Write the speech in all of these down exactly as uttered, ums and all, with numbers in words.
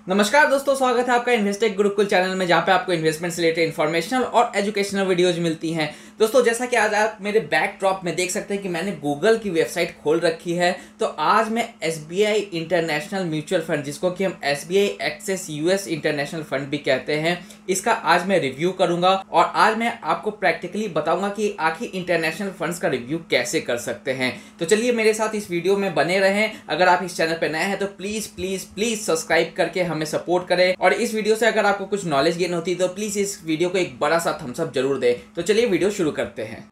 नमस्कार दोस्तों, स्वागत है आपका इन्वेस्टेक गुरुकुल चैनल में, जहां पे आपको इन्वेस्टमेंट से रिलेटेड इन्फॉर्मेशनल और एजुकेशनल वीडियोज मिलती हैं। दोस्तों, जैसा कि आज आप मेरे बैकड्रॉप में देख सकते हैं कि मैंने गूगल की वेबसाइट खोल रखी है। तो आज मैं एसबीआई इंटरनेशनल म्यूचुअल फंड, जिसको कि हम SBI access US international fund भी कहते हैं, इसका आज मैं रिव्यू करूंगा और आज मैं आपको प्रैक्टिकली बताऊंगा कि आखिर इंटरनेशनल फंड्स का रिव्यू कैसे कर सकते हैं। तो चलिए मेरे साथ इस वीडियो में बने रहें। अगर आप इस चैनल पर नए हैं तो प्लीज प्लीज प्लीज सब्सक्राइब करके हमें सपोर्ट करें, और इस वीडियो से अगर आपको कुछ नॉलेज गेन होती है तो प्लीज इस वीडियो को एक बड़ा सा थम्स अप जरूर दें। तो चलिए वीडियो शुरू करते हैं।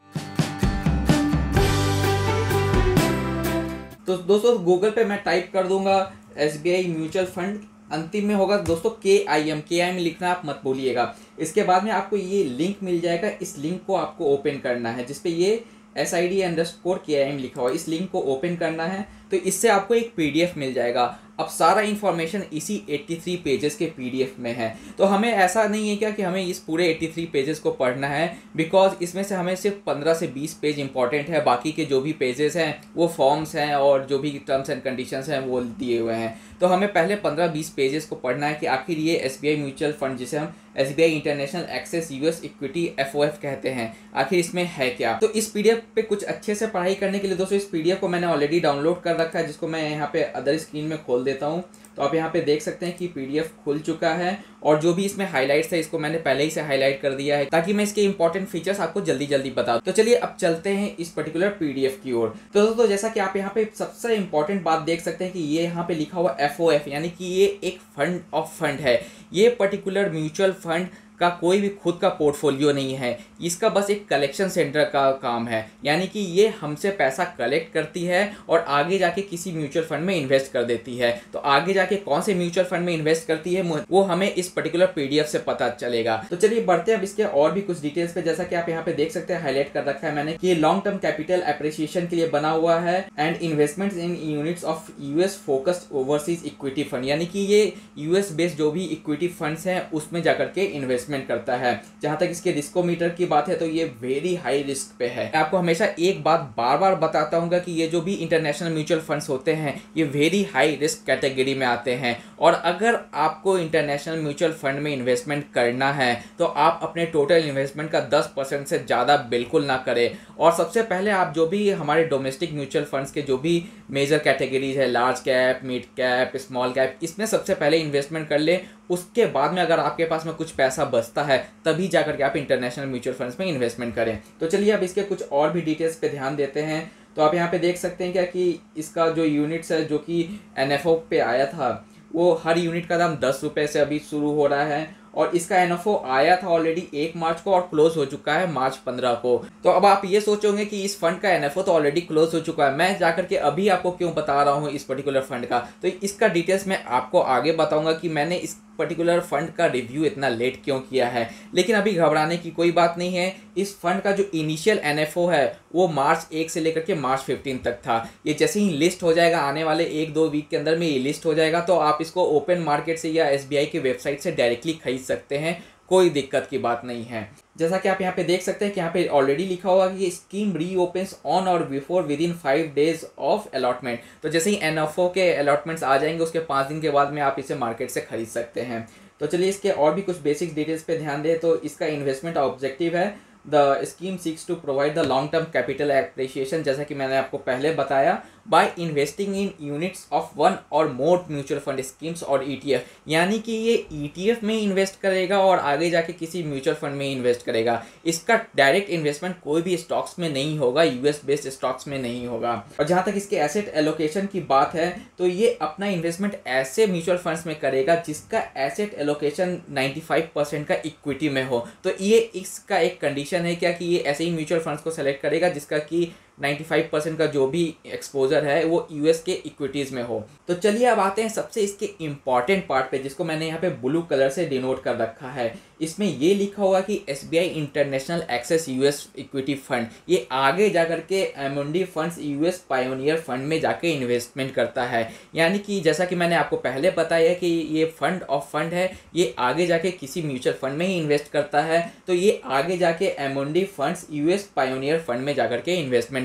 तो दोस्तों, गूगल पे मैं टाइप कर दूंगा एसबीआई म्यूचुअल फंड, अंतिम में होगा दोस्तों के आई एम के आई एम लिखना आप मत भूलिएगा। इसके बाद में आपको ये लिंक मिल जाएगा, इस लिंक को आपको ओपन करना है, जिसपे ये S I D underscore K I M लिखा हुआ है। इस लिंक को ओपन करना है तो इससे आपको एक पीडीएफ मिल जाएगा। अब सारा इन्फॉर्मेशन इसी तिरासी पेजेस के पीडीएफ में है। तो हमें ऐसा नहीं है क्या कि हमें इस पूरे तिरासी पेजेस को पढ़ना है, बिकॉज इसमें से हमें सिर्फ पंद्रह से बीस पेज इंपॉर्टेंट है। बाकी के जो भी पेजेस हैं वो फॉर्म्स हैं और जो भी टर्म्स एंड कंडीशंस हैं वो दिए हुए हैं। तो हमें पहले पंद्रह बीस पेजेस को पढ़ना है कि आखिर ये एसबीआई म्यूचुअल फंड, जिसे हम SBI international access US equity FOF कहते हैं, आखिर इसमें है क्या। तो इस पीडीएफ पे कुछ अच्छे से पढ़ाई करने के लिए दोस्तों, इस पीडीएफ को मैंने ऑलरेडी डाउनलोड कर रखा है, जिसको मैं यहाँ पे अदर स्क्रीन में खोल देता हूँ। तो आप यहाँ पे देख सकते हैं कि पीडीएफ खुल चुका है, और जो भी इसमें हाइलाइट्स है इसको मैंने पहले ही से हाईलाइट कर दिया है, ताकि मैं इसके इंपॉर्टेंट फीचर्स आपको जल्दी जल्दी बताऊं। तो चलिए अब चलते हैं इस पर्टिकुलर पीडीएफ की ओर। तो दोस्तों, जैसा कि आप यहाँ पे सबसे इंपॉर्टेंट बात देख सकते हैं कि ये यहाँ पे लिखा हुआ एफओएफ, यानी कि ये एक फंड ऑफ फंड है। ये पर्टिकुलर म्यूचुअल फंड का कोई भी खुद का पोर्टफोलियो नहीं है, इसका बस एक कलेक्शन सेंटर का काम है। यानी कि ये हमसे पैसा कलेक्ट करती है और आगे जाके किसी म्यूचुअल फंड में इन्वेस्ट कर देती है। तो आगे जाके कौन से म्यूचुअल फंड में इन्वेस्ट करती है वो हमें इस पर्टिकुलर पीडीएफ से पता चलेगा। तो चलिए बढ़ते हैं अब इसके और भी कुछ डिटेल्स पे। जैसा कि आप यहाँ पे देख सकते हैं, हाईलाइट कर रखा है मैंने कि लॉन्ग टर्म कैपिटल एप्रिसिएशन के लिए बना हुआ है and investment in units of US focused overseas equity fund, यानी कि ये यूएस बेस्ड जो भी इक्विटी फंड्स हैं उसमें जाकर के इन्वेस्टमेंट करता है। जहां तक इसके रिस्कोमीटर की बात है तो ये वेरी हाई रिस्क पे है। आपको हमेशा एक बात बार बार बताता हूँ कि ये जो भी इंटरनेशनल म्यूचुअल फंड्स होते हैं ये वेरी हाई रिस्क कैटेगरी में आते हैं, और अगर आपको इंटरनेशनल म्यूचुअल फंड में इन्वेस्टमेंट करना है तो आप अपने टोटल इन्वेस्टमेंट का दस परसेंट से ज़्यादा बिल्कुल ना करें। और सबसे पहले आप जो भी हमारे डोमेस्टिक म्यूचुअल फंड्स के जो भी मेजर कैटेगरीज है, large cap, mid cap, small cap, इसमें सबसे पहले इन्वेस्टमेंट कर ले। उसके बाद में अगर आपके पास में कुछ पैसा बचता है तभी जाकर के आप इंटरनेशनल म्यूचुअल फंड्स में इन्वेस्टमेंट करें। तो चलिए अब इसके कुछ और भी डिटेल्स पे ध्यान देते हैं। तो आप यहाँ पे देख सकते हैं क्या कि इसका जो यूनिट्स है, जो कि एनएफओ पे आया था, वो हर यूनिट का दाम दस रुपये से अभी शुरू हो रहा है, और इसका एनएफओ आया था ऑलरेडी एक मार्च को और क्लोज हो चुका है मार्च पंद्रह को। तो अब आप ये सोचोगे कि इस फंड का एनएफओ तो ऑलरेडी क्लोज हो चुका है, मैं जाकर के अभी आपको क्यों बता रहा हूँ इस पर्टिकुलर फंड का। तो इसका डिटेल्स मैं आपको आगे बताऊंगा कि मैंने इस पर्टिकुलर फंड का रिव्यू इतना लेट क्यों किया है। लेकिन अभी घबराने की कोई बात नहीं है। इस फंड का जो इनिशियल एनएफओ है वो मार्च एक से लेकर के मार्च पंद्रह तक था। ये जैसे ही लिस्ट हो जाएगा, आने वाले एक दो वीक के अंदर में ये लिस्ट हो जाएगा, तो आप इसको ओपन मार्केट से या एसबीआई की वेबसाइट से डायरेक्टली खरीद सकते हैं, कोई दिक्कत की बात नहीं है। जैसा कि आप यहाँ पे देख सकते हैं कि यहाँ पे ऑलरेडी लिखा हुआ कि scheme reopens on or before within five days of allotment. तो जैसे ही एनएफओ के अलॉटमेंट्स आ जाएंगे उसके पाँच दिन के बाद में आप इसे मार्केट से खरीद सकते हैं। तो चलिए इसके और भी कुछ बेसिक डिटेल्स पे ध्यान दें। तो इसका इन्वेस्टमेंट ऑब्जेक्टिव है, the scheme seeks to provide the long term capital appreciation, जैसा कि मैंने आपको पहले बताया, by investing in units of one or more mutual fund schemes और ईटीएफ। यानी कि ये ईटीएफ में इन्वेस्ट करेगा और आगे जाके किसी म्यूचुअल फंड में इन्वेस्ट करेगा। इसका डायरेक्ट इन्वेस्टमेंट कोई भी स्टॉक्स में नहीं होगा, यूएस बेस्ड स्टॉक्स में नहीं होगा। और जहाँ तक इसके एसेट एलोकेशन की बात है तो ये अपना इन्वेस्टमेंट ऐसे म्यूचुअल फंड्स में करेगा जिसका एसेट एलोकेशन पचानवे परसेंट का इक्विटी में हो। तो ये इसका एक कंडीशन है क्या कि ये ऐसे ही म्यूचुअल फंड्स को सेलेक्ट करेगा जिसका कि पचानवे परसेंट का जो भी एक्सपोजर है वो यूएस के इक्विटीज़ में हो। तो चलिए अब आते हैं सबसे इसके इम्पॉर्टेंट पार्ट पे, जिसको मैंने यहाँ पे ब्लू कलर से डिनोट कर रखा है। इसमें ये लिखा हुआ कि SBI international access US equity fund, ये आगे जाकर के MOD funds US pioneer fund में जाके इन्वेस्टमेंट करता है। यानी कि जैसा कि मैंने आपको पहले बताया कि ये फंड ऑफ फंड है, ये आगे जाके किसी म्यूचुअल फंड में ही इन्वेस्ट करता है। तो ये आगे जाके MOD funds US pioneer fund में जाकर के इन्वेस्टमेंट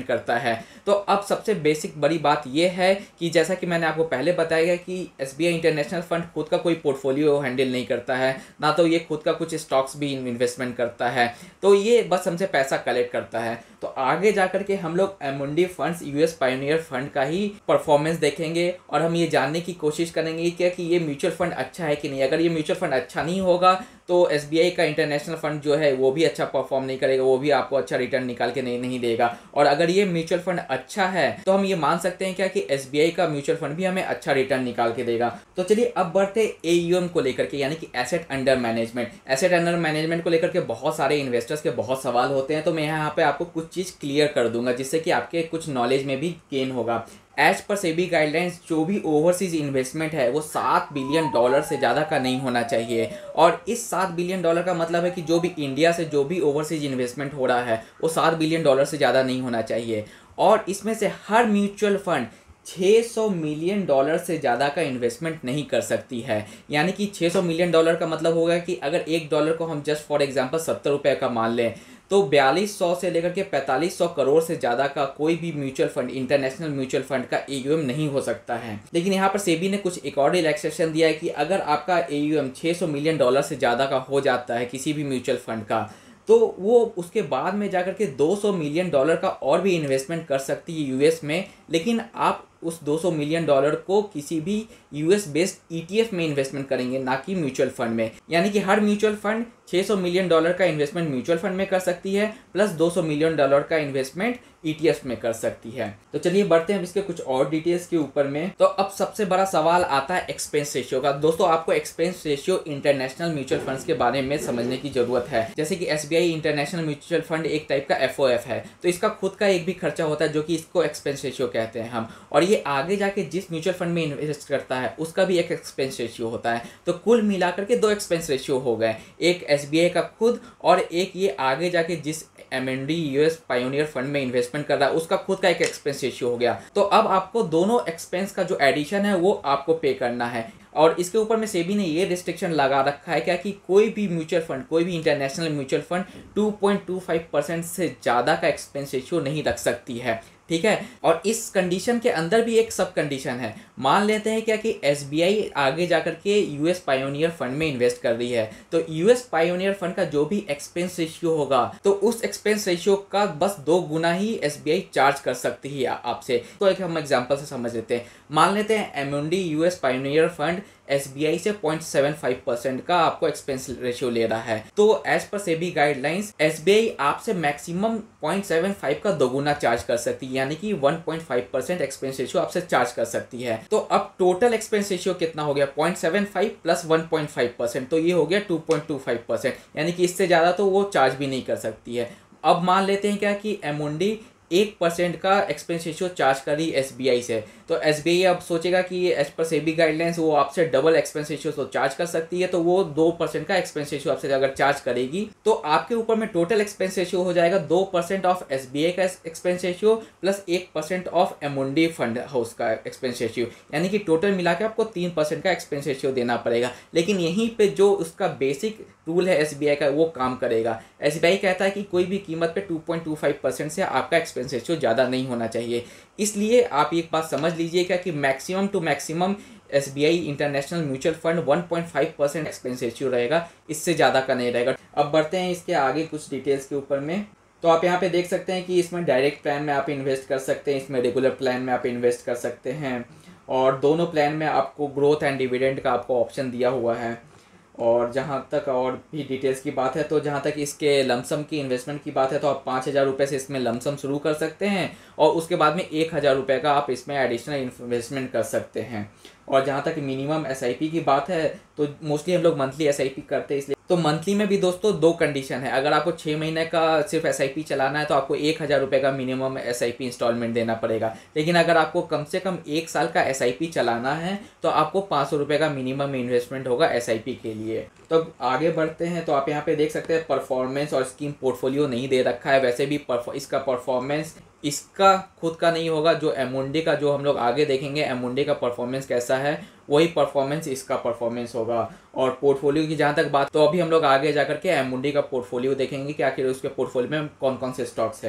इन्वेस्टमेंट करता है। तो अब सबसे बेसिक बड़ी बात यह है कि जैसा कि मैंने आपको पहले बताया गया कि S B I international fund खुद का कोई पोर्टफोलियो हैंडल नहीं करता है, ना तो ये खुद का कुछ स्टॉक्स भी इन्वेस्टमेंट करता है, तो ये बस हमसे पैसा कलेक्ट करता है। तो आगे जाकर के हम लोग Amundi funds US pioneer fund का ही परफॉर्मेंस देखेंगे और हम ये जानने की कोशिश करेंगे क्या कि ये म्यूचुअल फंड अच्छा है कि नहीं। अगर ये म्यूचुअल फंड अच्छा नहीं होगा तो एसबीआई का इंटरनेशनल फंड जो है वो भी अच्छा परफॉर्म नहीं करेगा, वो भी आपको अच्छा रिटर्न निकाल के नहीं नहीं देगा। और अगर ये म्यूचुअल फंड अच्छा है तो हम ये मान सकते हैं क्या कि एसबीआई का म्यूचुअल फंड भी हमें अच्छा रिटर्न निकाल के देगा। तो चलिए अब बढ़ते एयूएम को लेकर के, यानी कि asset under management. Asset under management को लेकर के बहुत सारे इन्वेस्टर्स के बहुत सवाल होते हैं, तो मैं यहाँ पे आपको कुछ चीज़ क्लियर कर दूंगा जिससे कि आपके कुछ नॉलेज में भी गेन होगा। एज पर सेबी गाइडलाइंस जो भी ओवरसीज इन्वेस्टमेंट है वो सात बिलियन डॉलर से ज़्यादा का नहीं होना चाहिए। और इस सात बिलियन डॉलर का मतलब है कि जो भी इंडिया से जो भी ओवरसीज इन्वेस्टमेंट हो रहा है वो सात बिलियन डॉलर से ज़्यादा नहीं होना चाहिए। और इसमें से हर म्यूचुअल फंड छह सौ मिलियन डॉलर से ज़्यादा का इन्वेस्टमेंट नहीं कर सकती है। यानी कि छह सौ मिलियन डॉलर का मतलब होगा कि अगर एक डॉलर को हम जस्ट फॉर एग्जांपल सत्तर रुपये का मान लें तो बयालीस सौ से लेकर के पैंतालीस सौ करोड़ से ज़्यादा का कोई भी mutual fund, international mutual fund का एयूएम नहीं हो सकता है। लेकिन यहाँ पर सेबी ने कुछ एक और रिलैक्सेशन दिया है कि अगर आपका एयूएम छह सौ मिलियन डॉलर से ज़्यादा का हो जाता है किसी भी म्यूचुअल फंड का, तो वो उसके बाद में जाकर के दो सौ मिलियन डॉलर का और भी इन्वेस्टमेंट कर सकती है यूएस में। लेकिन आप उस दो सौ मिलियन डॉलर को किसी भी यूएस बेस्ड ईटीएफ में इन्वेस्टमेंट करेंगे, ना कि म्यूचुअल फंड में। यानी कि हर म्यूचुअल फंड छह सौ मिलियन डॉलर का इन्वेस्टमेंट म्यूचुअल फंड में कर सकती है प्लस दो सौ मिलियन डॉलर का इन्वेस्टमेंट ईटीएफ में कर सकती है। तो चलिए बढ़ते हैं इसके कुछ और डिटेल्स के ऊपर में। तो अब सबसे बड़ा सवाल आता है एक्सपेंस रेशियो का। दोस्तों आपको expense ratio international mutual funds के बारे में समझने की जरूरत है। जैसे कि एसबीआई इंटरनेशनल म्यूचुअल फंड एक टाइप का एफओएफ है, तो इसका खुद का एक भी खर्चा होता है जो कि इसको एक्सपेंस रेशियो कहते हैं हम। और ये आगे जाके जिस म्यूचुअल फंड में इन्वेस्ट करता है उसका भी एक एक्सपेंस रेशियो होता है। तो कुल मिलाकर के दो एक्सपेंस रेशियो हो गए, एक एसबीआई का खुद और एक ये आगे जाके जिस एमएनडी यूएस पायोनियर फंड में इन्वेस्टमेंट कर रहा है उसका खुद का एक एक्सपेंस रेशियो हो गया। तो अब आपको दोनों एक्सपेंस का जो एडिशन है वो आपको पे करना है। और इसके ऊपर में सेबी ने ये रिस्ट्रिक्शन लगा रखा है क्या कि कोई भी म्यूचुअल फंड, कोई भी इंटरनेशनल म्यूचुअल फंड दो पॉइंट दो पाँच परसेंट से ज़्यादा का एक्सपेंस रेशियो नहीं रख सकती है, ठीक है। और इस कंडीशन के अंदर भी एक सब कंडीशन है। मान लेते हैं क्या कि एसबीआई आगे जाकर के यूएस पायोनियर फंड में इन्वेस्ट कर रही है, तो यूएस पायोनियर फंड का जो भी एक्सपेंस रेशियो होगा तो उस एक्सपेंस रेशियो का बस दो गुना ही एसबीआई चार्ज कर सकती है आपसे। तो एक हम एग्जांपल से समझ लेते हैं। मान लेते हैं MND US pioneer fund SBI से पॉइंट सेवन फाइव परसेंट का आपको एक्सपेंस रेशियो ले रहा है, तो as per SEBI guidelines SBI आपसे मैक्सिमम पॉइंट सेवन फाइव का दोगुना चार्ज कर सकती है, यानी कि one point five percent expense ratio आपसे चार्ज कर सकती है। तो अब टोटल एक्सपेंस रेशियो कितना हो गया, point seven five plus one point five percent, तो ये हो गया two point two five percent, यानी कि इससे ज़्यादा तो वो चार्ज भी नहीं कर सकती है। अब मान लेते हैं क्या कि एमुंडी एक परसेंट का एक्सपेंस रेशियो चार्ज करी एसबीआई से, तो एसबीआई अब सोचेगा कि एज पर सेबी गाइडलाइंस वो आपसे डबल एक्सपेंस रेशियो तो चार्ज कर सकती है, तो वो दो परसेंट का एक्सपेंस रेशियो आपसे अगर चार्ज करेगी तो आपके ऊपर में टोटल एक्सपेंस रेशियो हो जाएगा दो परसेंट ऑफ एसबीआई का एक्सपेंस रेशियो प्लस एक percent of Amundi fund house का एक्सपेंस रेशियो, यानी कि टोटल मिला के आपको तीन परसेंट का एक्सपेंस रेशियो देना पड़ेगा। लेकिन यहीं पे जो उसका बेसिक रूल है एसबीआई का वो काम करेगा। एसबीआई कहता है कि कोई भी कीमत पे two point two five percent से आपका एक्सपेंस रेशियो ज़्यादा नहीं होना चाहिए। इसलिए आप एक बात समझ लीजिएगा कि maximum to maximum SBI international mutual fund one point five percent expense ratio रहेगा, इससे ज़्यादा का नहीं रहेगा। अब बढ़ते हैं इसके आगे कुछ डिटेल्स के ऊपर में। तो आप यहाँ पे देख सकते हैं कि इसमें डायरेक्ट प्लान में आप इन्वेस्ट कर सकते हैं, इसमें रेगुलर प्लान में आप इन्वेस्ट कर सकते हैं, और दोनों प्लान में आपको ग्रोथ एंड डिविडेंड का आपको ऑप्शन दिया हुआ है। और जहाँ तक और भी डिटेल्स की बात है, तो जहाँ तक इसके लमसम की इन्वेस्टमेंट की बात है तो आप पाँच हज़ार रुपये से इसमें लमसम शुरू कर सकते हैं और उसके बाद में एक हज़ार रुपये का आप इसमें एडिशनल इन्वेस्टमेंट कर सकते हैं। और जहाँ तक मिनिमम एसआईपी की बात है तो मोस्टली हम लोग मंथली एसआईपी करते हैं, इसलिए तो मंथली में भी दोस्तों दो कंडीशन है। अगर आपको छः महीने का सिर्फ एसआईपी चलाना है तो आपको एक हज़ार रुपये का मिनिमम एसआईपी इंस्टॉलमेंट देना पड़ेगा। लेकिन अगर आपको कम से कम एक साल का एसआईपी चलाना है तो आपको पाँच सौ रुपये का मिनिमम इन्वेस्टमेंट होगा एसआईपी के लिए। तो आगे बढ़ते हैं। तो आप यहाँ पे देख सकते हैं परफॉर्मेंस और स्कीम पोर्टफोलियो नहीं दे रखा है, वैसे भी इसका परफॉर्मेंस इसका खुद का नहीं होगा। जो एमुंडी का, जो हम लोग आगे देखेंगे एमुंडी का परफॉर्मेंस कैसा है, वही परफॉर्मेंस इसका परफॉर्मेंस होगा। और पोर्टफोलियो की जहाँ तक बात, तो अभी हम लोग आगे जाकर के एमुंडी का पोर्टफोलियो देखेंगे कि आखिर उसके पोर्टफोलियो में कौन कौन से स्टॉक्स हैं।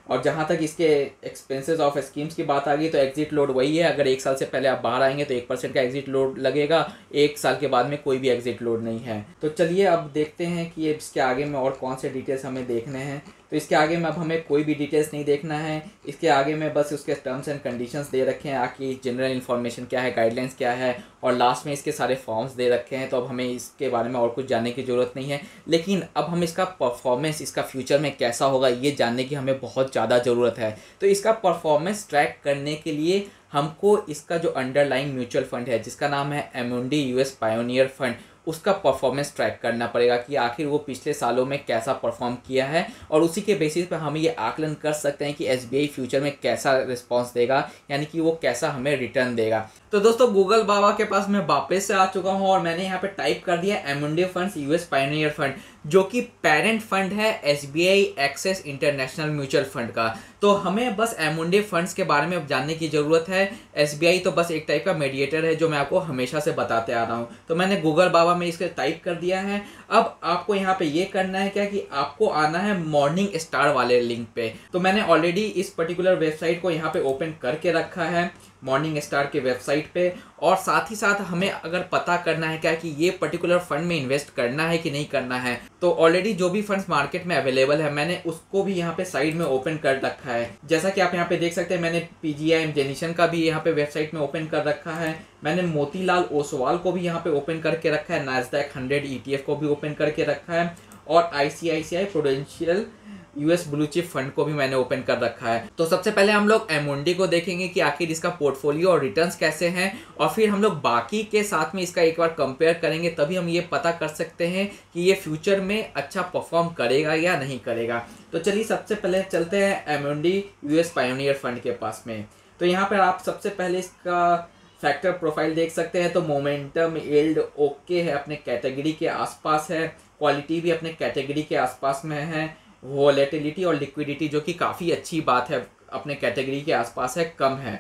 और जहाँ तक इसके एक्सपेंसेस ऑफ स्कीम्स की बात आ गई तो एग्जिट लोड वही है, अगर एक साल से पहले आप बाहर आएंगे तो एक परसेंट का एग्जिट लोड लगेगा, एक साल के बाद में कोई भी एग्जिट लोड नहीं है। तो चलिए अब देखते हैं कि इसके आगे में और कौन से डिटेल्स हमें देखने हैं। तो इसके आगे में अब हमें कोई भी डिटेल्स नहीं देखना है, इसके आगे में बस उसके टर्म्स एंड कंडीशंस दे रखे हैं, आकि जनरल इन्फॉर्मेशन क्या है, गाइडलाइंस क्या है, और लास्ट में इसके सारे फॉर्म्स दे रखे हैं। तो अब हमें इसके बारे में और कुछ जानने की ज़रूरत नहीं है, लेकिन अब हम इसका परफॉर्मेंस, इसका फ्यूचर में कैसा होगा ये जानने की हमें बहुत ज़्यादा ज़रूरत है। तो इसका परफॉर्मेंस ट्रैक करने के लिए हमको इसका जो अंडरलाइंग म्यूचुअल फंड है जिसका नाम है एमुंडी यूएस पायोनियर फंड, उसका परफॉर्मेंस ट्रैक करना पड़ेगा कि आखिर वो पिछले सालों में कैसा परफॉर्म किया है, और उसी के बेसिस पर हम ये आकलन कर सकते हैं कि एसबीआई फ्यूचर में कैसा रिस्पांस देगा, यानी कि वो कैसा हमें रिटर्न देगा। तो दोस्तों गूगल बाबा के पास मैं वापस से आ चुका हूँ और मैंने यहाँ पे टाइप कर दिया Amundi funds US pioneer fund, जो कि पेरेंट फंड है SBI access international mutual fund का। तो हमें बस एमुंडी फंड्स के बारे में जानने की ज़रूरत है। एसबीआई तो बस एक टाइप का मीडिएटर है जो मैं आपको हमेशा से बताते आ रहा हूँ। तो मैंने गूगल बाबा में इसके टाइप कर दिया है। अब आपको यहाँ पे ये करना है क्या कि आपको आना है मॉर्निंग स्टार वाले लिंक पे। तो मैंने ऑलरेडी इस पर्टिकुलर वेबसाइट को यहाँ पे ओपन करके रखा है, मॉर्निंग स्टार के वेबसाइट पे। और साथ ही साथ हमें अगर पता करना है क्या कि ये पर्टिकुलर फंड में इन्वेस्ट करना है कि नहीं करना है, तो ऑलरेडी जो भी फंड्स मार्केट में अवेलेबल है मैंने उसको भी यहाँ पे साइड में ओपन कर रखा है। जैसा कि आप यहाँ पे देख सकते हैं मैंने पीजीआई जेनिशन का भी यहाँ पे वेबसाइट में ओपन कर रखा है, मैंने मोतीलाल ओसवाल को भी यहाँ पे ओपन करके रखा है, नास्डैक हंड्रेड ईटीएफ को भी ओपन करके रखा है, और ICICI Prudential US blue chip fund को भी मैंने ओपन कर रखा है। तो सबसे पहले हम लोग एमुंडी को देखेंगे कि आखिर इसका पोर्टफोलियो और रिटर्न्स कैसे हैं, और फिर हम लोग बाकी के साथ में इसका एक बार कंपेयर करेंगे, तभी हम ये पता कर सकते हैं कि ये फ्यूचर में अच्छा परफॉर्म करेगा या नहीं करेगा। तो चलिए सबसे पहले चलते हैं एमुंडी यूएस पायोनियर फंड के पास में। तो यहाँ पर आप सबसे पहले इसका फैक्टर प्रोफाइल देख सकते हैं। तो मोमेंटम यील्ड ओके है, अपने कैटेगरी के आसपास है, क्वालिटी भी अपने कैटेगरी के आसपास में है, वोलेटिलिटी और लिक्विडिटी जो कि काफ़ी अच्छी बात है, अपने कैटेगरी के आसपास है, कम है।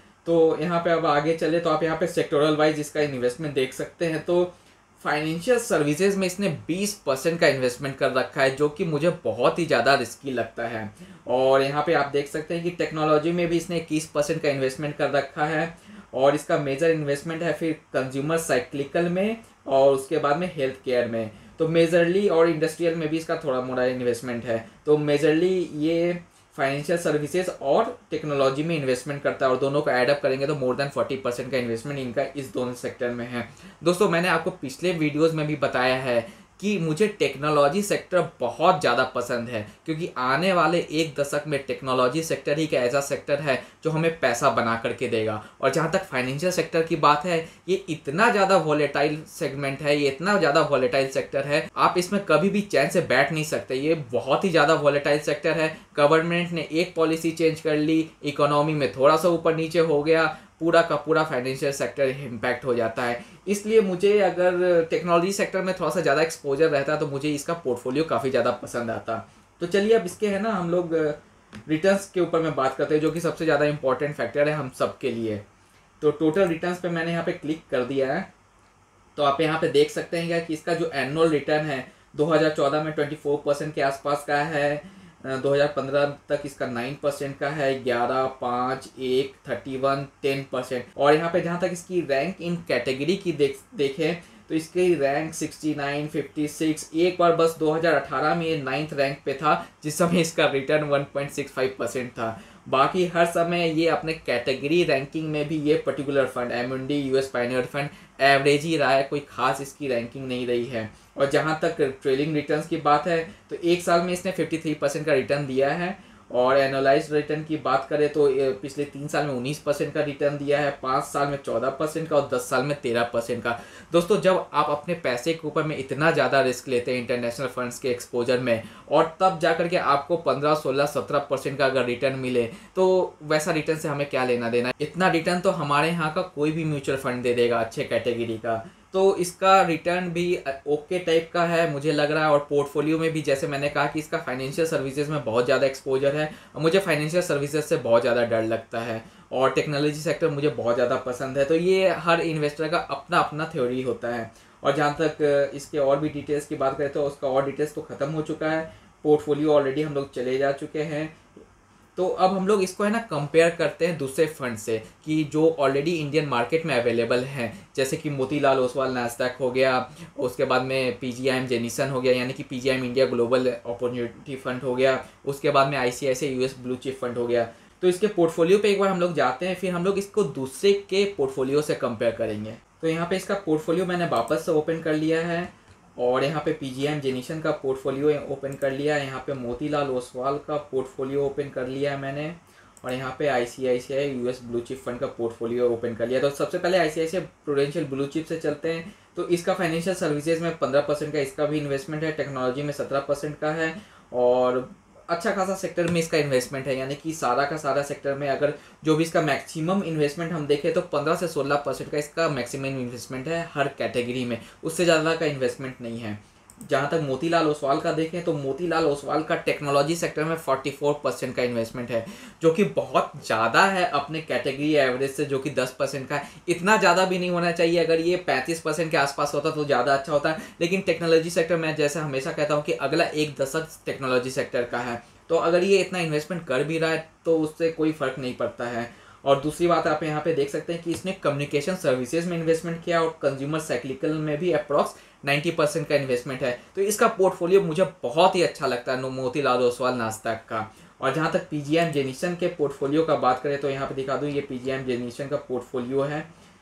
तो यहाँ पे अब आगे चले तो आप यहाँ पे सेक्टोरल वाइज इसका इन्वेस्टमेंट देख सकते हैं। तो फाइनेंशियल सर्विसेज में इसने बीस परसेंट का इन्वेस्टमेंट कर रखा है, जो कि मुझे बहुत ही ज़्यादा रिस्की लगता है। और यहाँ पे आप देख सकते हैं कि टेक्नोलॉजी में भी इसने इक्कीस परसेंट का इन्वेस्टमेंट कर रखा है, और इसका मेजर इन्वेस्टमेंट है फिर कंज्यूमर साइक्लिकल में, और उसके बाद में हेल्थ केयर में। तो मेजरली और इंडस्ट्रियल में भी इसका थोड़ा मोड़ा इन्वेस्टमेंट है। तो मेजरली ये फाइनेंशियल सर्विसेज और टेक्नोलॉजी में इन्वेस्टमेंट करता है, और दोनों को ऐडअप करेंगे तो मोर देन फोर्टी परसेंट का इन्वेस्टमेंट इनका इस दोनों सेक्टर में है। दोस्तों मैंने आपको पिछले वीडियोस में भी बताया है कि मुझे टेक्नोलॉजी सेक्टर बहुत ज़्यादा पसंद है, क्योंकि आने वाले एक दशक में टेक्नोलॉजी सेक्टर ही का ऐसा सेक्टर है जो हमें पैसा बना करके देगा। और जहाँ तक फाइनेंशियल सेक्टर की बात है, ये इतना ज़्यादा वॉलेटाइल सेगमेंट है, ये इतना ज़्यादा वॉलेटाइल सेक्टर है, आप इसमें कभी भी चैन से बैठ नहीं सकते। ये बहुत ही ज़्यादा वॉलेटाइल सेक्टर है। गवर्नमेंट ने एक पॉलिसी चेंज कर ली, इकोनॉमी में थोड़ा सा ऊपर नीचे हो गया, पूरा का पूरा फाइनेंशियल सेक्टर इम्पैक्ट हो जाता है। इसलिए मुझे अगर टेक्नोलॉजी सेक्टर में थोड़ा सा ज़्यादा एक्सपोजर रहता तो मुझे इसका पोर्टफोलियो काफ़ी ज़्यादा पसंद आता। तो चलिए अब इसके है ना हम लोग रिटर्न्स के ऊपर में बात करते हैं, जो कि सबसे ज़्यादा इंपॉर्टेंट फैक्टर है हम सब के लिए। तो टोटल रिटर्न्स पे मैंने यहाँ पे क्लिक कर दिया है। तो आप यहाँ पे देख सकते हैं कि इसका जो एनुअल रिटर्न है दो हज़ार चौदह में चौबीस परसेंट के आसपास का है, दो हज़ार पंद्रह तक इसका नौ परसेंट का है, ग्यारह, पाँच, एक, इकतीस, दस परसेंट। और यहाँ पे जहाँ तक इसकी रैंक इन कैटेगरी की देख देखें तो इसकी रैंक उनहत्तर, छप्पन, एक बार बस दो हज़ार अठारह में ये नाइन्थ रैंक पे था, जिस समय इसका return one point six five percent था। बाकी हर समय ये अपने कैटेगरी रैंकिंग में भी ये particular fund Amundi US pioneer fund average ही रहा है, कोई खास इसकी रैंकिंग नहीं रही है। और जहाँ तक ट्रेलिंग रिटर्न्स की बात है तो एक साल में इसने तिरेपन परसेंट का रिटर्न दिया है, और एनुअलाइज्ड रिटर्न की बात करें तो पिछले तीन साल में उन्नीस परसेंट का रिटर्न दिया है, पाँच साल में चौदह परसेंट का और दस साल में तेरह परसेंट का। दोस्तों जब आप अपने पैसे के ऊपर में इतना ज़्यादा रिस्क लेते हैं इंटरनेशनल फंड्स के एक्सपोजर में, और तब जा कर के आपको पंद्रह, सोलह, सत्रह परसेंट का अगर रिटर्न मिले तो वैसा रिटर्न से हमें क्या लेना देना। इतना रिटर्न तो हमारे यहाँ का कोई भी म्यूचुअल फंड दे देगा अच्छे कैटेगरी का। तो इसका रिटर्न भी ओके टाइप का है मुझे लग रहा है। और पोर्टफोलियो में भी जैसे मैंने कहा कि इसका फाइनेंशियल सर्विसेज में बहुत ज़्यादा एक्सपोजर है, और मुझे फाइनेंशियल सर्विसेज से बहुत ज़्यादा डर लगता है, और टेक्नोलॉजी सेक्टर मुझे बहुत ज़्यादा पसंद है। तो ये हर इन्वेस्टर का अपना अपना थ्योरी होता है। और जहाँ तक इसके और भी डिटेल्स की बात करें तो उसका और डिटेल्स तो ख़त्म हो चुका है, पोर्टफोलियो ऑलरेडी हम लोग चले जा चुके हैं। तो अब हम लोग इसको है ना कंपेयर करते हैं दूसरे फंड से कि जो ऑलरेडी इंडियन मार्केट में अवेलेबल हैं, जैसे कि मोतीलाल ओसवाल नास्डैक हो गया, उसके बाद में पीजीआईएम जेनिसन हो गया यानी कि PGIM India global opportunity fund हो गया, उसके बाद में ICICI US blue chip fund हो गया। तो इसके पोर्टफोलियो पे एक बार हम लोग जाते हैं, फिर हम लोग इसको दूसरे के पोर्टफोलियो से कंपेयर करेंगे। तो यहाँ पे इसका पोर्टफोलियो मैंने वापस से ओपन कर लिया है और यहाँ पे पीजीआईएम जेनिसन का पोर्टफोलियो ओपन कर लिया है, यहाँ पे मोतीलाल ओसवाल का पोर्टफोलियो ओपन कर लिया है मैंने, और यहाँ पे ICICI US blue chip fund का पोर्टफोलियो ओपन कर लिया। तो सबसे पहले आईसीआईसीआई प्रूडेंशियल ब्लू चिप से चलते हैं। तो इसका फाइनेंशियल सर्विसेज में पंद्रह परसेंट का इसका भी इन्वेस्टमेंट है, टेक्नोलॉजी में सत्रह परसेंट का है, और अच्छा खासा सेक्टर में इसका इन्वेस्टमेंट है, यानी कि सारा का सारा सेक्टर में अगर जो भी इसका मैक्सिमम इन्वेस्टमेंट हम देखें तो पंद्रह से सोलह परसेंट का इसका मैक्सिमम इन्वेस्टमेंट है हर कैटेगरी में, उससे ज़्यादा का इन्वेस्टमेंट नहीं है। जहाँ तक मोतीलाल ओसवाल का देखें तो मोतीलाल ओसवाल का टेक्नोलॉजी सेक्टर में चौवालीस परसेंट का इन्वेस्टमेंट है, जो कि बहुत ज़्यादा है अपने कैटेगरी एवरेज से, जो कि दस परसेंट का है। इतना ज़्यादा भी नहीं होना चाहिए, अगर ये पैंतीस परसेंट के आसपास होता तो ज़्यादा अच्छा होता है। लेकिन टेक्नोलॉजी सेक्टर में जैसे हमेशा कहता हूँ कि अगला एक दशक टेक्नोलॉजी सेक्टर का है, तो अगर ये इतना इन्वेस्टमेंट कर भी रहा है तो उससे कोई फ़र्क नहीं पड़ता है। और दूसरी बात आप यहाँ पे देख सकते हैं कि इसने कम्युनिकेशन सर्विसेज में इन्वेस्टमेंट किया और कंज्यूमर साइक्लिकल में भी अप्रॉक्स नब्बे परसेंट का इन्वेस्टमेंट है। तो इसका पोर्टफोलियो मुझे बहुत ही अच्छा लगता है मोतीलाल ओसवाल नास्डैक का। और जहाँ तक पीजीआईएम जेनिसन के पोर्टफोलियो का बात करें तो यहाँ पे दिखा दूँ, ये पीजीआईएम जेनिसन का पोर्टफोलियो है।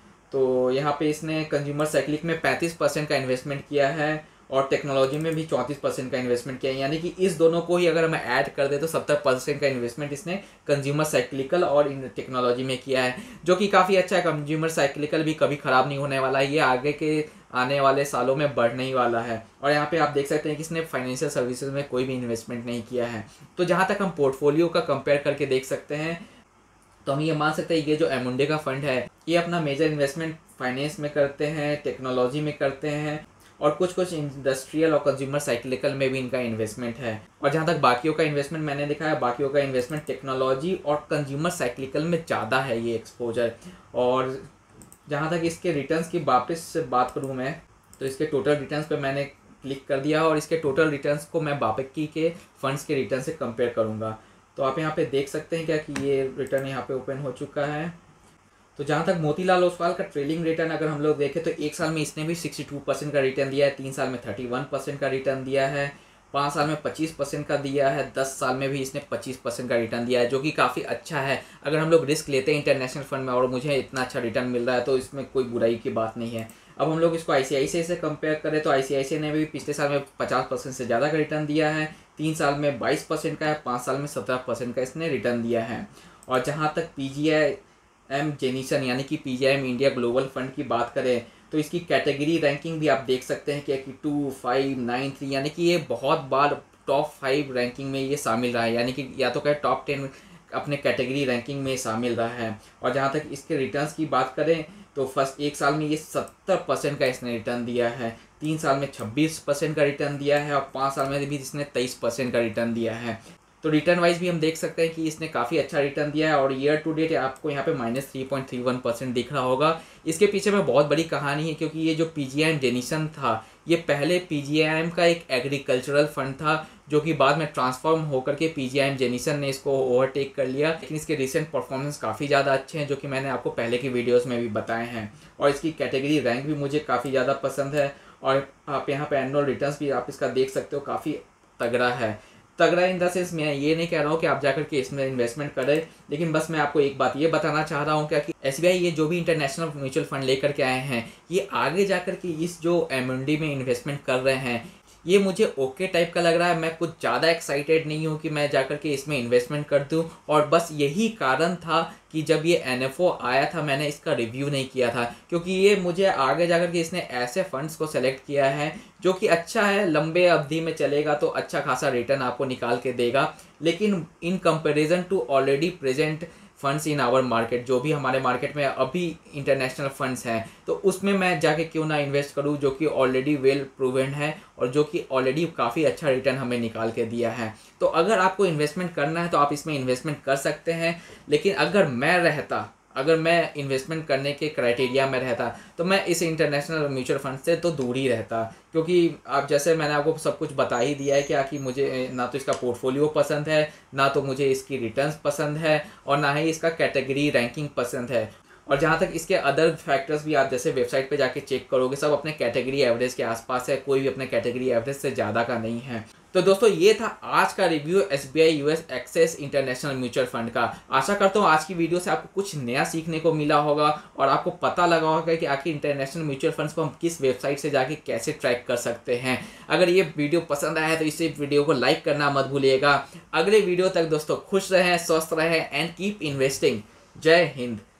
तो यहाँ पे इसने कंज्यूमर साइक्लिक में पैंतीस परसेंट का इन्वेस्टमेंट किया है और टेक्नोलॉजी में भी चौंतीस परसेंट का इन्वेस्टमेंट किया है, यानी कि इस दोनों को ही अगर हम ऐड कर दें तो सत्तर परसेंट का इन्वेस्टमेंट इसने कंज्यूमर साइक्लिकल और इन टेक्नोलॉजी में किया है, जो कि काफ़ी अच्छा है। कंज्यूमर साइक्लिकल भी कभी ख़राब नहीं होने वाला है, ये आगे के आने वाले सालों में बढ़ने ही वाला है। और यहाँ पे आप देख सकते हैं कि इसने फाइनेंशियल सर्विसेज में कोई भी इन्वेस्टमेंट नहीं किया है। तो जहाँ तक हम पोर्टफोलियो का कंपेयर करके देख सकते हैं तो हम ये मान सकते हैं ये जो एमुंडे का फंड है ये अपना मेजर इन्वेस्टमेंट फाइनेंस में करते हैं, टेक्नोलॉजी में करते हैं, और कुछ कुछ इंडस्ट्रियल और कंज्यूमर साइक्लिकल में भी इनका इन्वेस्टमेंट है। और जहाँ तक बाकियों का इन्वेस्टमेंट मैंने देखा है, बाकियों का इन्वेस्टमेंट टेक्नोलॉजी और कंज्यूमर साइक्लिकल में ज़्यादा है ये एक्सपोजर। और जहाँ तक इसके रिटर्न्स की वापस से बात करूँ मैं, तो इसके टोटल रिटर्न्स पे मैंने क्लिक कर दिया और इसके टोटल रिटर्न्स को मैं बाकी के फंड्स के रिटर्न से कंपेयर करूँगा। तो आप यहाँ पे देख सकते हैं क्या कि ये रिटर्न यहाँ पे ओपन हो चुका है। तो जहाँ तक मोतीलाल ओसवाल का ट्रेलिंग रिटर्न अगर हम लोग देखें तो एक साल में इसने भी बासठ परसेंट का रिटर्न दिया है, तीन साल में इकतीस परसेंट का रिटर्न दिया है, पाँच साल में पच्चीस परसेंट का दिया है, दस साल में भी इसने पच्चीस परसेंट का रिटर्न दिया है, जो कि काफ़ी अच्छा है। अगर हम लोग रिस्क लेते हैं इंटरनेशनल फंड में और मुझे इतना अच्छा रिटर्न मिल रहा है तो इसमें कोई बुराई की बात नहीं है। अब हम लोग इसको आईसीआईसीआई से कंपेयर करें तो आईसीआईसीआई ने भी पिछले साल में पचास परसेंट से ज़्यादा का रिटर्न दिया है, तीन साल में बाईस परसेंट का है, पाँच साल में सत्रह परसेंट का इसने रिटर्न दिया है। और जहाँ तक पीजीआई एम जेनिसन यानी कि पीजीआईएम इंडिया ग्लोबल फंड की बात करें तो इसकी कैटेगरी रैंकिंग भी आप देख सकते हैं कि टू फाइव नाइन थ्री, यानी कि ये बहुत बार टॉप फाइव रैंकिंग में ये शामिल रहा है, यानी कि या तो कहे टॉप टेन अपने कैटेगरी रैंकिंग में शामिल रहा है। और जहाँ तक इसके रिटर्न्स की बात करें तो फर्स्ट एक साल में ये सत्तर परसेंट का इसने रिटर्न दिया है, तीन साल में छब्बीस परसेंट का रिटर्न दिया है और पाँच साल में भी इसने तेईस परसेंट का रिटर्न दिया है। तो रिटर्न वाइज भी हम देख सकते हैं कि इसने काफ़ी अच्छा रिटर्न दिया है। और ईयर टू डेट आपको यहाँ पे minus three point three one percent दिख रहा होगा। इसके पीछे में बहुत बड़ी कहानी है, क्योंकि ये जो पीजीआईएम जेनिसन था ये पहले पीजीआईएम का एक एग्रीकल्चरल फंड था, जो कि बाद में ट्रांसफॉर्म होकर के पीजीआईएम जेनिसन ने इसको ओवरटेक कर लिया। लेकिन इसके रिसेंट परफॉर्मेंस काफ़ी ज़्यादा अच्छे हैं, जो कि मैंने आपको पहले की वीडियोज़ में भी बताए हैं। और इसकी कैटेगरी रैंक भी मुझे काफ़ी ज़्यादा पसंद है। और आप यहाँ पे एनुअल रिटर्न्स भी आप इसका देख सकते हो, काफ़ी तगड़ा है। तगड़ा इन द सेंस मैं ये नहीं कह रहा हूँ कि आप जाकर के इसमें इन्वेस्टमेंट करें, लेकिन बस मैं आपको एक बात ये बताना चाह रहा हूँ क्या कि एसबीआई ये जो भी इंटरनेशनल म्यूचुअल फंड लेकर के आए हैं ये आगे जाकर के इस जो एमएनडी में इन्वेस्टमेंट कर रहे हैं ये मुझे ओके टाइप का लग रहा है। मैं कुछ ज़्यादा एक्साइटेड नहीं हूँ कि मैं जाकर के इसमें इन्वेस्टमेंट कर दूँ। और बस यही कारण था कि जब ये एनएफओ आया था मैंने इसका रिव्यू नहीं किया था, क्योंकि ये मुझे आगे जाकर के इसने ऐसे फंड्स को सेलेक्ट किया है जो कि अच्छा है, लंबे अवधि में चलेगा तो अच्छा खासा रिटर्न आपको निकाल के देगा। लेकिन in comparison to already present funds in our market, जो भी हमारे मार्केट में अभी इंटरनेशनल फंड्स हैं, तो उसमें मैं जाके क्यों ना इन्वेस्ट करूं जो कि ऑलरेडी वेल प्रूवन है और जो कि ऑलरेडी काफ़ी अच्छा रिटर्न हमें निकाल के दिया है। तो अगर आपको इन्वेस्टमेंट करना है तो आप इसमें इन्वेस्टमेंट कर सकते हैं। लेकिन अगर मैं रहता अगर मैं इन्वेस्टमेंट करने के क्राइटेरिया में रहता तो मैं इस इंटरनेशनल म्यूचुअल फंड से तो दूर ही रहता, क्योंकि अब जैसे मैंने आपको सब कुछ बता ही दिया है क्या कि मुझे ना तो इसका पोर्टफोलियो पसंद है, ना तो मुझे इसकी रिटर्न्स पसंद है, और ना ही इसका कैटेगरी रैंकिंग पसंद है। और जहाँ तक इसके अदर फैक्टर्स भी आप जैसे वेबसाइट पे जाके चेक करोगे, सब अपने कैटेगरी एवरेज के आसपास है, कोई भी अपने कैटेगरी एवरेज से ज़्यादा का नहीं है। तो दोस्तों ये था आज का review SBI US access international mutual fund का। आशा करता हूँ आज की वीडियो से आपको कुछ नया सीखने को मिला होगा और आपको पता लगा होगा कि आखिर इंटरनेशनल म्यूचुअल फंड्स को हम किस वेबसाइट से जाके कैसे ट्रैक कर सकते हैं। अगर ये वीडियो पसंद आया है तो इसे वीडियो को लाइक करना मत भूलिएगा। अगले वीडियो तक दोस्तों खुश रहें, स्वस्थ रहें एंड कीप इन्वेस्टिंग। जय हिंद।